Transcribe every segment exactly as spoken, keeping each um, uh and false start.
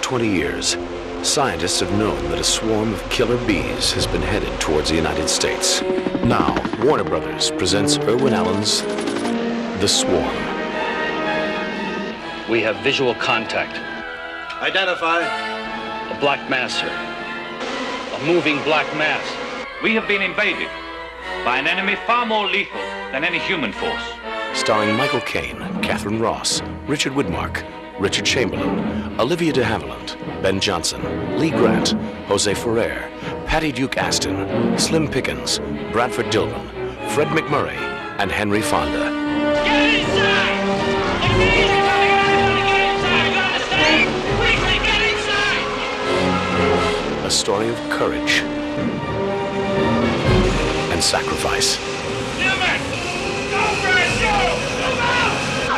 twenty years, scientists have known that a swarm of killer bees has been headed towards the United States. Now, Warner Brothers presents Irwin Allen's The Swarm. We have visual contact. Identify. A black mass, sir. A moving black mass. We have been invaded by an enemy far more lethal than any human force. Starring Michael Caine, Catherine Ross, Richard Widmark, Richard Chamberlain, Olivia de Havilland, Ben Johnson, Lee Grant, Jose Ferrer, Patty Duke Aston, Slim Pickens, Bradford Dillman, Fred McMurray, and Henry Fonda. Get inside! Immediately! Get inside! You understand? Quickly, get inside! A story of courage and sacrifice. Newman! Go for it! Go! Move out!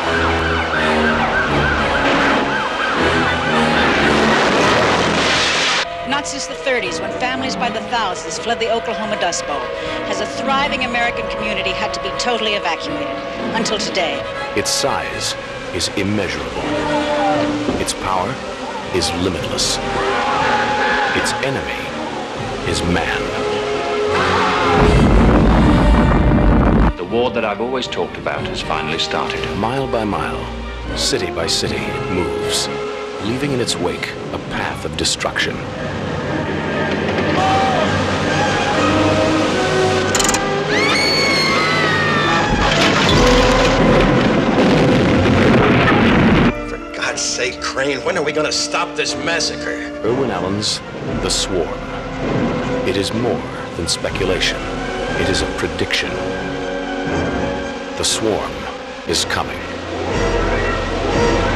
Not since the thirties, when families by the thousands fled the Oklahoma Dust Bowl, has a thriving American community had to be totally evacuated. Until today. Its size is immeasurable. Its power is limitless. Its enemy is man. The war that I've always talked about has finally started. Mile by mile, city by city, it moves, leaving in its wake a path of destruction. For God's sake, Crane, when are we going to stop this massacre? Irwin Allen's The Swarm. It is more than speculation. It is a prediction. The swarm is coming.